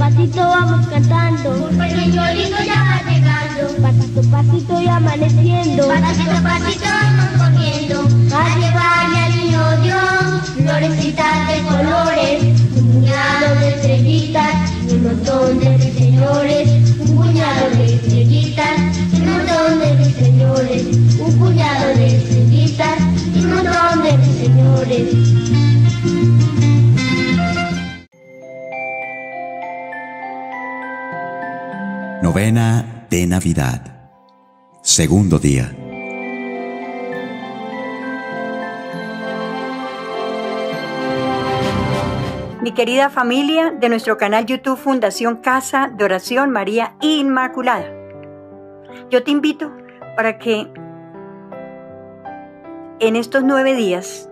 pasito vamos cantando, un pequeño lindo ya va llegando. pasito, pasito y amaneciendo, Pasito a pasito vamos comiendo, a llevarle al niño Dios florecitas de colores, un puñado de estrellitas y un montón de ruiseñores, un puñado de estrellitas y un montón de ruiseñores, un puñado de estrellitas y un montón de ruiseñores. Novena de Navidad. Segundo día. Mi querida familia de nuestro canal YouTube Fundación Casa de Oración María Inmaculada, yo te invito para que en estos 9 días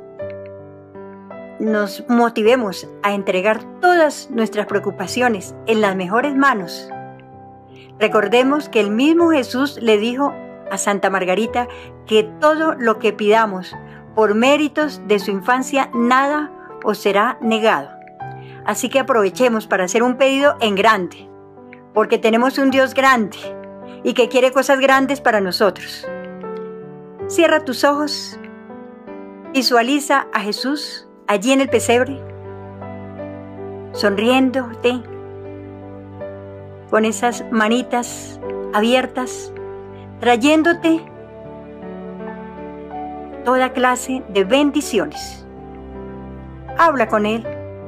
nos motivemos a entregar todas nuestras preocupaciones en las mejores manos. Recordemos que el mismo Jesús le dijo a Santa Margarita que todo lo que pidamos por méritos de su infancia, nada os será negado. Así que aprovechemos para hacer un pedido en grande, porque tenemos un Dios grande y que quiere cosas grandes para nosotros. Cierra tus ojos, visualiza a Jesús allí en el pesebre, sonriéndote, con esas manitas abiertas, trayéndote toda clase de bendiciones. Habla con Él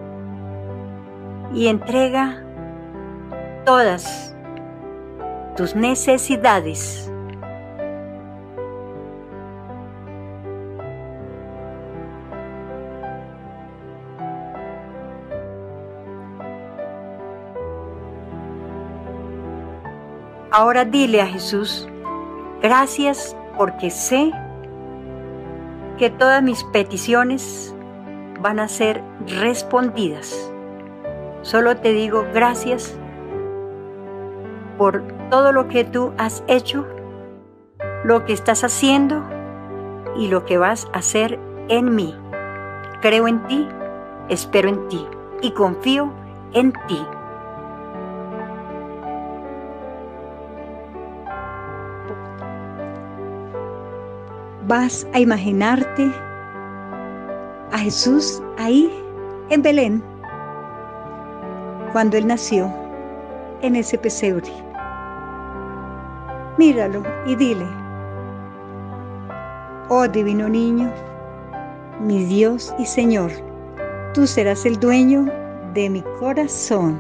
y entrega todas tus necesidades. Ahora dile a Jesús, gracias porque sé que todas mis peticiones van a ser respondidas. Solo te digo gracias por todo lo que tú has hecho, lo que estás haciendo y lo que vas a hacer en mí. Creo en ti, espero en ti y confío en ti. Vas a imaginarte a Jesús ahí en Belén, cuando Él nació en ese pesebre. Míralo y dile, oh divino niño, mi Dios y Señor, tú serás el dueño de mi corazón.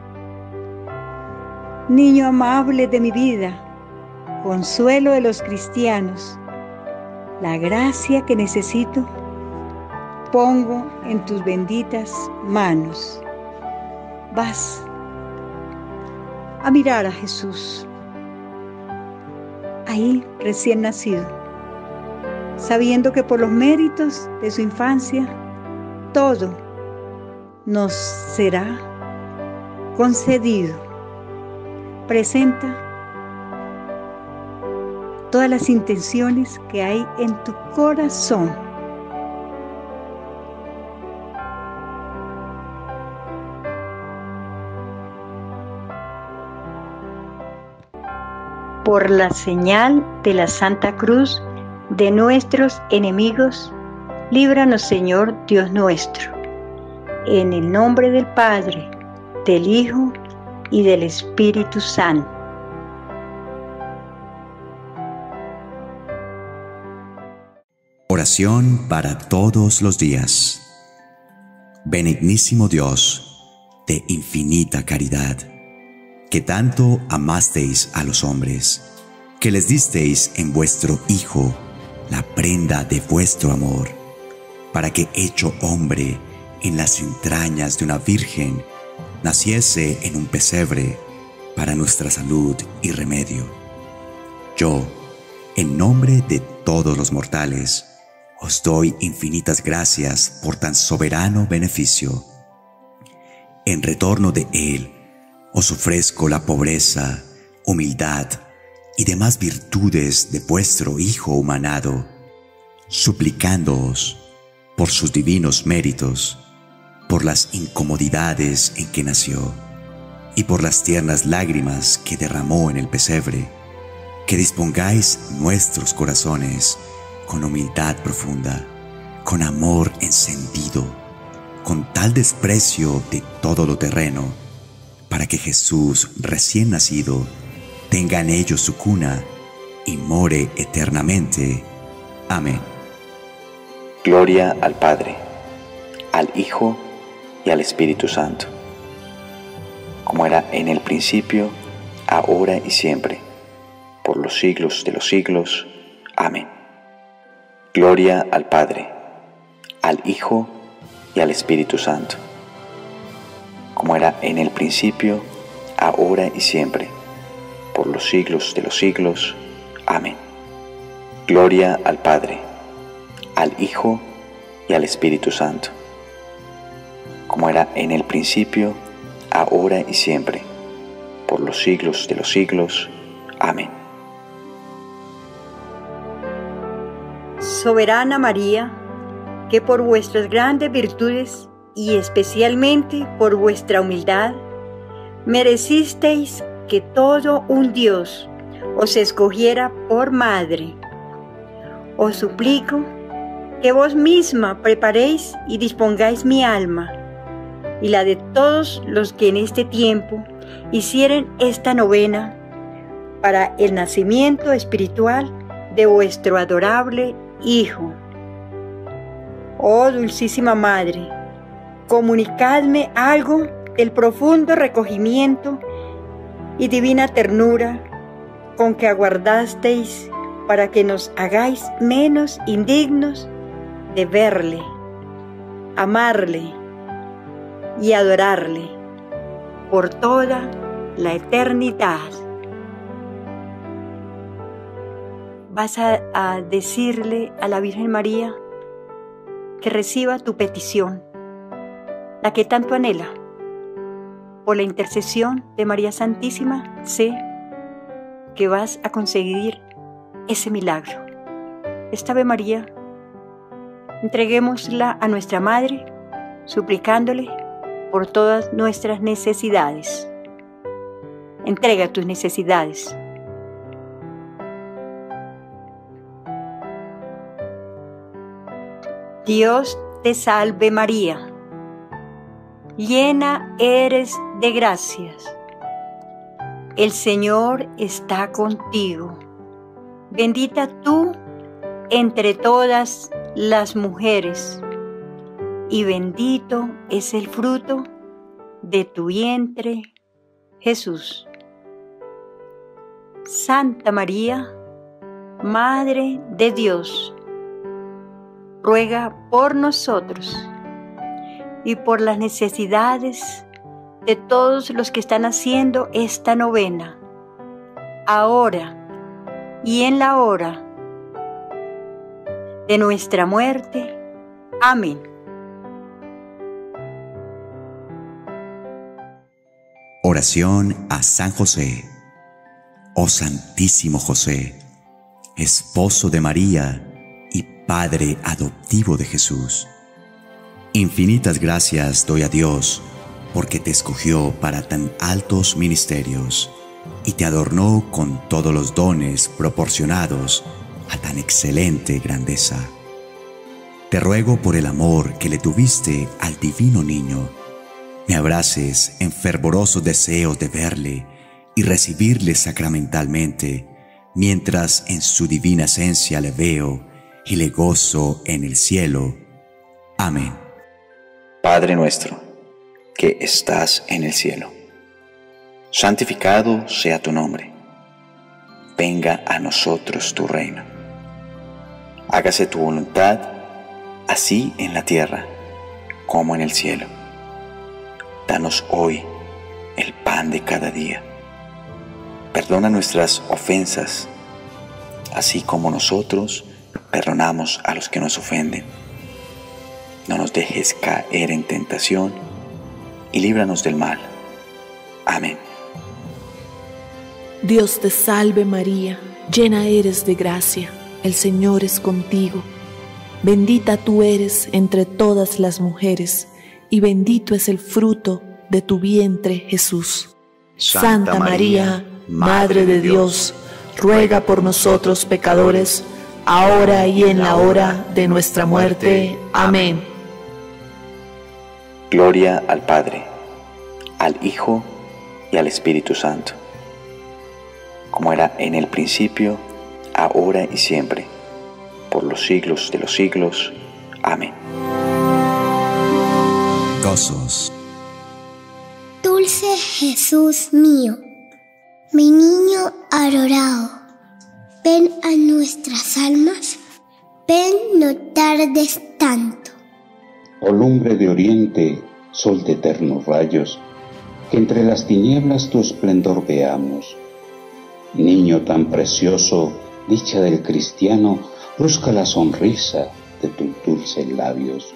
Niño amable de mi vida, consuelo de los cristianos, la gracia que necesito, pongo en tus benditas manos. Vas a mirar a Jesús, ahí recién nacido, sabiendo que por los méritos de su infancia, todo nos será concedido. Presenta todas las intenciones que hay en tu corazón. Por la señal de la Santa Cruz de nuestros enemigos, líbranos, Señor Dios nuestro. En el nombre del Padre, del Hijo y del Espíritu Santo. Oración para todos los días. Benignísimo Dios, de infinita caridad, que tanto amasteis a los hombres, que les disteis en vuestro Hijo la prenda de vuestro amor, para que hecho hombre en las entrañas de una virgen, naciese en un pesebre para nuestra salud y remedio. Yo, en nombre de todos los mortales, os doy infinitas gracias por tan soberano beneficio. En retorno de él, os ofrezco la pobreza, humildad y demás virtudes de vuestro Hijo humanado, suplicándoos, por sus divinos méritos, por las incomodidades en que nació, y por las tiernas lágrimas que derramó en el pesebre, que dispongáis nuestros corazones con humildad profunda, con amor encendido, con tal desprecio de todo lo terreno, para que Jesús recién nacido tenga en ellos su cuna y more eternamente. Amén. Gloria al Padre, al Hijo y al Espíritu Santo, como era en el principio, ahora y siempre, por los siglos de los siglos. Amén. Gloria al Padre, al Hijo y al Espíritu Santo, como era en el principio, ahora y siempre, por los siglos de los siglos. Amén. Gloria al Padre, al Hijo y al Espíritu Santo, como era en el principio, ahora y siempre, por los siglos de los siglos. Amén. Soberana María, que por vuestras grandes virtudes y especialmente por vuestra humildad, merecisteis que todo un Dios os escogiera por madre. Os suplico que vos misma preparéis y dispongáis mi alma y la de todos los que en este tiempo hicieren esta novena para el nacimiento espiritual de vuestro adorable Hijo. Oh Dulcísima Madre, comunicadme algo del profundo recogimiento y divina ternura con que aguardasteis para que nos hagáis menos indignos de verle, amarle y adorarle por toda la eternidad. Vas a decirle a la Virgen María que reciba tu petición, la que tanto anhela. Por la intercesión de María Santísima, sé que vas a conseguir ese milagro. Esta Ave María, entreguémosla a nuestra Madre, suplicándole por todas nuestras necesidades. Entrega tus necesidades. Dios te salve María, llena eres de gracias. El Señor está contigo. Bendita tú entre todas las mujeres, y bendito es el fruto de tu vientre, Jesús. Santa María, Madre de Dios, ruega por nosotros y por las necesidades de todos los que están haciendo esta novena, ahora y en la hora de nuestra muerte. Amén. Oración a San José. Oh Santísimo José, esposo de María y Padre adoptivo de Jesús, infinitas gracias doy a Dios porque te escogió para tan altos ministerios y te adornó con todos los dones proporcionados a tan excelente grandeza. Te ruego por el amor que le tuviste al divino niño, me abraces en fervoroso deseo de verle y recibirle sacramentalmente, mientras en su divina esencia le veo y le gozo en el cielo. Amén. Padre nuestro, que estás en el cielo, santificado sea tu nombre. Venga a nosotros tu reino. Hágase tu voluntad, así en la tierra como en el cielo. Danos hoy el pan de cada día. Perdona nuestras ofensas, así como nosotros perdonamos a los que nos ofenden. No nos dejes caer en tentación y líbranos del mal. Amén. Dios te salve María, llena eres de gracia, el Señor es contigo. Bendita tú eres entre todas las mujeres, y bendito es el fruto de tu vientre, Jesús. Santa María, Madre de Dios, ruega por nosotros pecadores, ahora y en la hora de nuestra muerte. Amén. Gloria al Padre, al Hijo y al Espíritu Santo, como era en el principio, ahora y siempre, por los siglos de los siglos. Amén. Gozos. Dulce Jesús mío, mi niño adorado, ven a nuestras almas, ven, no tardes tanto. Oh lumbre de oriente, sol de eternos rayos, que entre las tinieblas tu esplendor veamos. Niño tan precioso, dicha del cristiano, busca la sonrisa de tus dulces labios.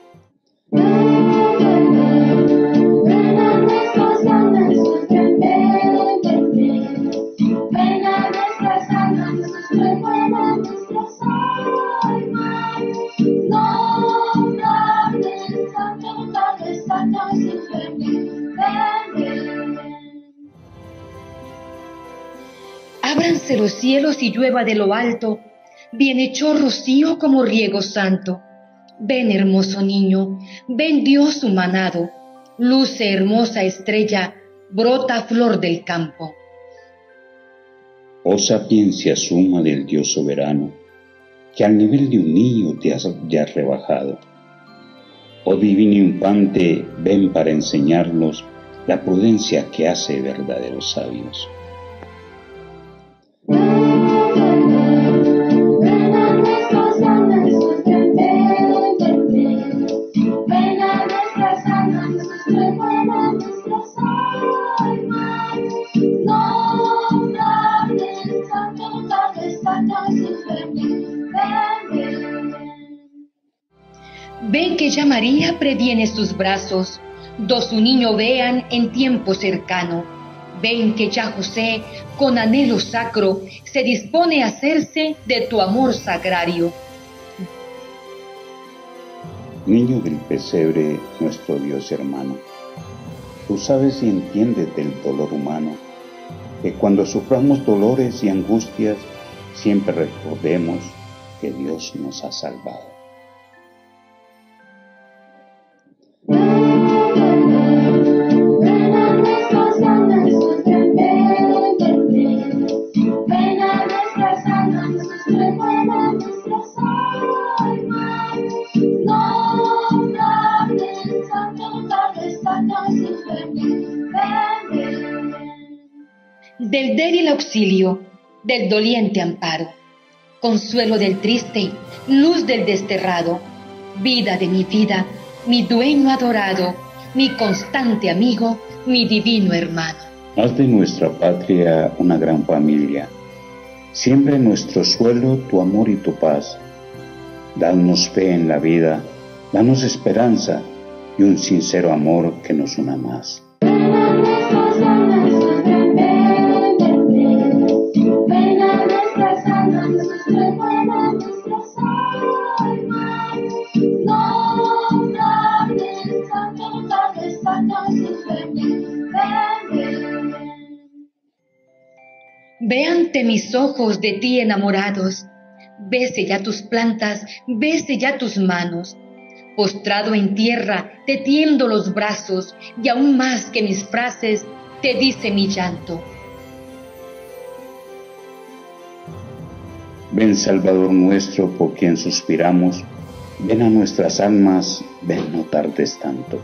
Ábranse los cielos y llueva de lo alto, bienhechor rocío como riego santo. Ven, hermoso niño, ven, Dios humanado, luce hermosa estrella, brota flor del campo. Oh sapiencia suma del Dios soberano, que al nivel de un niño te has ya rebajado. Oh divino infante, ven para enseñarnos la prudencia que hace verdaderos sabios. Ven que ya María previene sus brazos, do su niño vean en tiempo cercano. Ven que ya José, con anhelo sacro, se dispone a hacerse de tu amor sagrario. Niño del pesebre, nuestro Dios hermano, tú sabes y entiendes del dolor humano, que cuando suframos dolores y angustias, siempre recordemos que Dios nos ha salvado. Del débil auxilio, del doliente amparo, consuelo del triste, luz del desterrado, vida de mi vida, mi dueño adorado, mi constante amigo, mi divino hermano. Haz de nuestra patria una gran familia, siembra en nuestro suelo tu amor y tu paz. Danos fe en la vida, danos esperanza y un sincero amor que nos una más. Ve ante mis ojos de ti enamorados, bese ya tus plantas, bese ya tus manos. Postrado en tierra, te tiendo los brazos, y aún más que mis frases, te dice mi llanto. Ven, Salvador nuestro, por quien suspiramos, ven a nuestras almas, ven, no tardes tanto.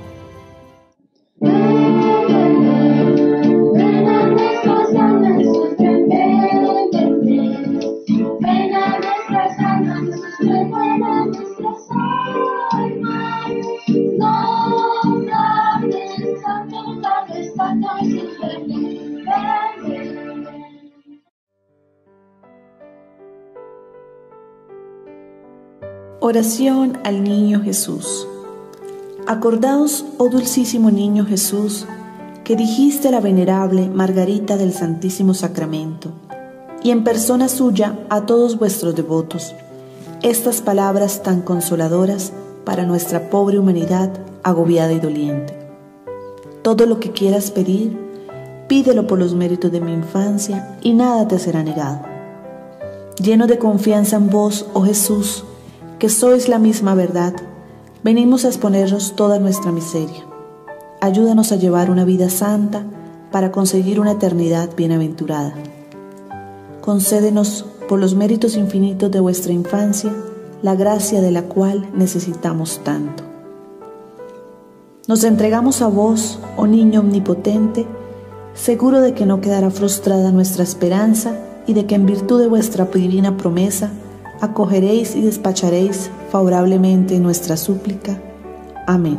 Oración al Niño Jesús. Acordaos, oh dulcísimo Niño Jesús, que dijiste a la venerable Margarita del Santísimo Sacramento, y en persona suya a todos vuestros devotos, estas palabras tan consoladoras para nuestra pobre humanidad agobiada y doliente. Todo lo que quieras pedir, pídelo por los méritos de mi infancia y nada te será negado. Lleno de confianza en vos, oh Jesús, que sois la misma verdad, venimos a exponeros toda nuestra miseria. Ayúdanos a llevar una vida santa para conseguir una eternidad bienaventurada. Concédenos, por los méritos infinitos de vuestra infancia, la gracia de la cual necesitamos tanto. Nos entregamos a vos, oh niño omnipotente, seguro de que no quedará frustrada nuestra esperanza y de que en virtud de vuestra divina promesa acogeréis y despacharéis favorablemente nuestra súplica. Amén.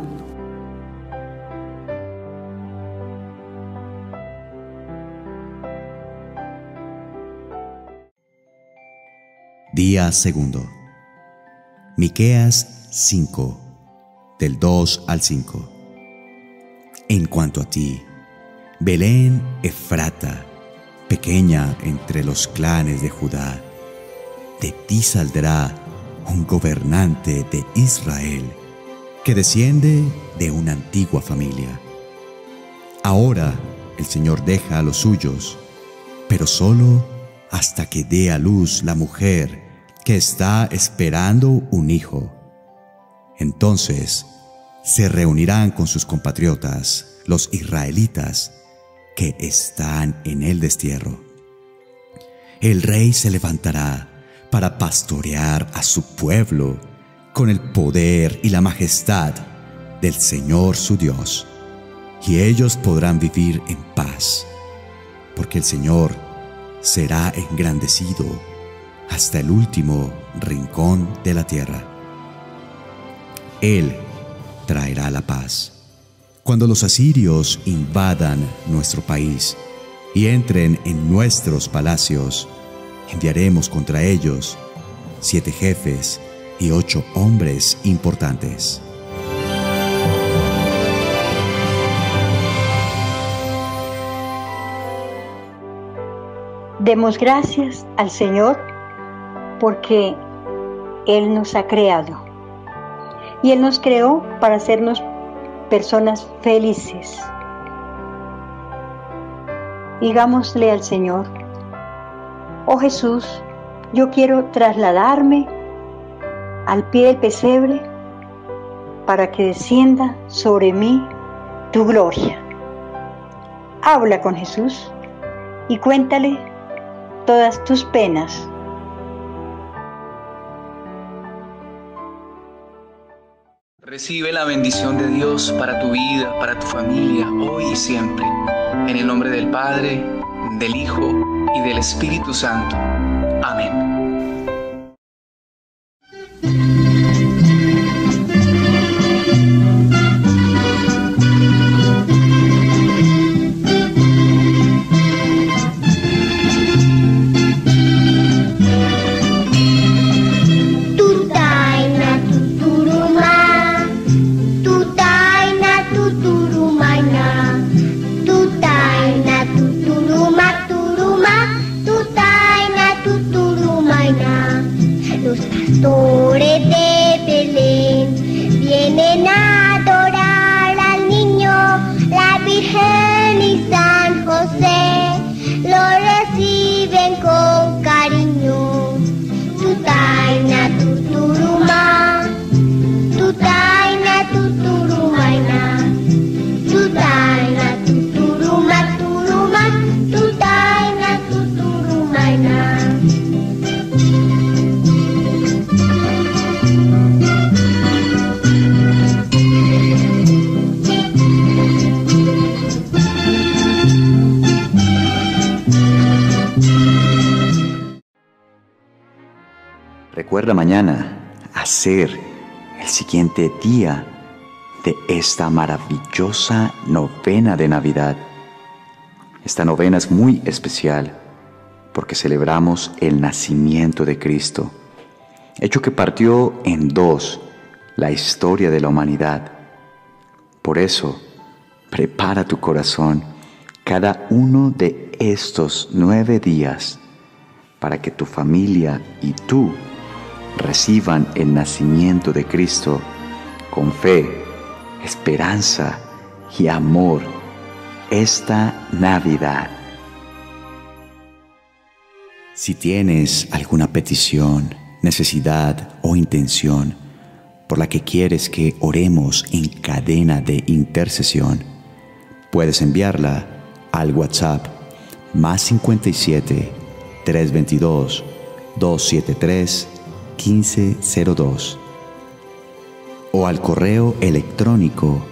Día segundo. Miqueas 5, del 2 al 5. En cuanto a ti, Belén Efrata, pequeña entre los clanes de Judá, de ti saldrá un gobernante de Israel que desciende de una antigua familia. Ahora el Señor deja a los suyos, pero solo hasta que dé a luz la mujer que está esperando un hijo. Entonces se reunirán con sus compatriotas, los israelitas, que están en el destierro. El rey se levantará para pastorear a su pueblo con el poder y la majestad del Señor su Dios, y ellos podrán vivir en paz, porque el Señor será engrandecido hasta el último rincón de la tierra. Él traerá la paz. Cuando los asirios invadan nuestro país y entren en nuestros palacios, enviaremos contra ellos 7 jefes y 8 hombres importantes. Demos gracias al Señor porque Él nos ha creado y Él nos creó para hacernos personas felices. Digámosle al Señor: oh Jesús, yo quiero trasladarme al pie del pesebre para que descienda sobre mí tu gloria. Habla con Jesús y cuéntale todas tus penas. Recibe la bendición de Dios para tu vida, para tu familia, hoy y siempre. En el nombre del Padre, del Hijo y del Espíritu Santo. Amén. Pastores de Belén vienen a adorar al niño, la Virgen y San José lo reciben con cariño. Tutaina, tuturuma, tutaina, tuturumaina, tutaina, tuturuma, turuma, tutaina, tuturumaina. Recuerda mañana hacer el siguiente día de esta maravillosa novena de Navidad. Esta novena es muy especial porque celebramos el nacimiento de Cristo, hecho que partió en dos la historia de la humanidad. Por eso, prepara tu corazón cada uno de estos 9 días para que tu familia y tú reciban el nacimiento de Cristo con fe, esperanza y amor esta Navidad. Si tienes alguna petición, necesidad o intención por la que quieres que oremos en cadena de intercesión, puedes enviarla al WhatsApp +57 322 273 1502 o al correo electrónico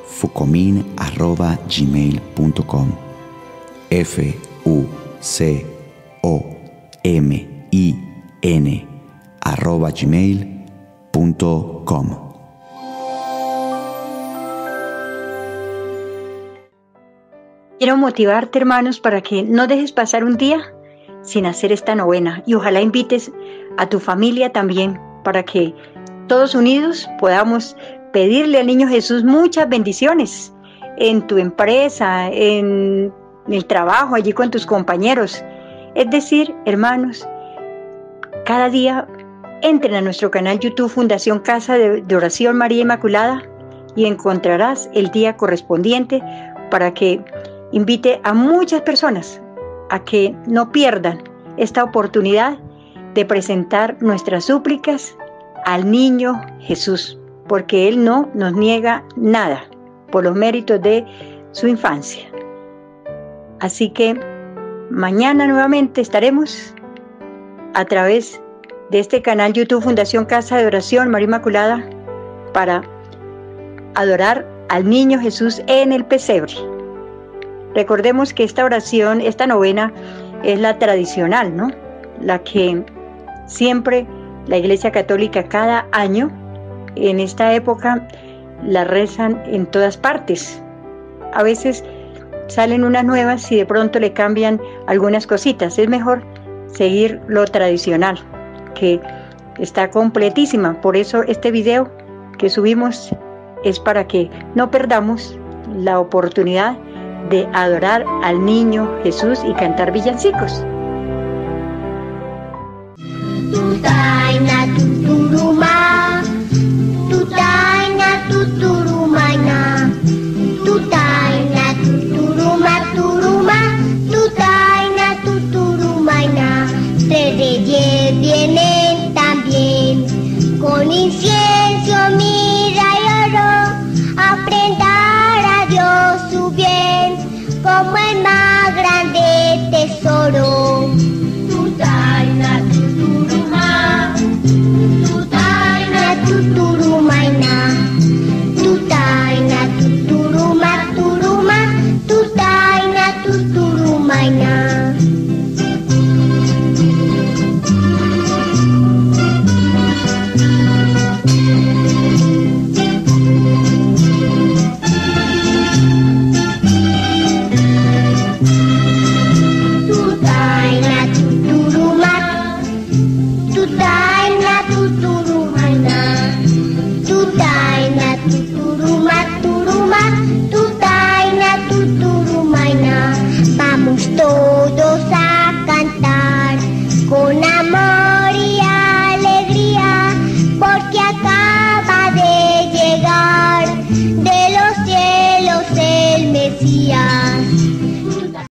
fucomin@gmail.com fucomin@gmail.com. Quiero motivarte, hermanos, para que no dejes pasar un día sin hacer esta novena, y ojalá invites a tu familia también, para que todos unidos podamos pedirle al Niño Jesús muchas bendiciones en tu empresa, en el trabajo, allí con tus compañeros. Es decir, hermanos, cada día entren a nuestro canal YouTube Fundación Casa de Oración María Inmaculada y encontrarás el día correspondiente para que invite a muchas personas a que no pierdan esta oportunidad de presentar nuestras súplicas al Niño Jesús, porque Él no nos niega nada por los méritos de su infancia. Así que mañana nuevamente estaremos a través de este canal YouTube Fundación Casa de Oración María Inmaculada para adorar al Niño Jesús en el pesebre. Recordemos que esta oración, esta novena, es la tradicional, ¿no? La que siempre la Iglesia Católica cada año, en esta época, la rezan en todas partes. A veces salen unas nuevas y de pronto le cambian algunas cositas. Es mejor seguir lo tradicional, que está completísima. Por eso este video que subimos es para que no perdamos la oportunidad de adorar al Niño Jesús y cantar villancicos. Tutaina tuturuma, tutaina tuturumaina, tutaina tuturuma turuma, tutaina tuturumaina. Tres reyes vienen también con incienso, mirra y oro a ofrendar a Dios su bien como el más grande tesoro. Tutaina tuturuma, tutaina tuturumaina, tutaina tuturuma turuma, tutaina tuturumaina. Vamos todos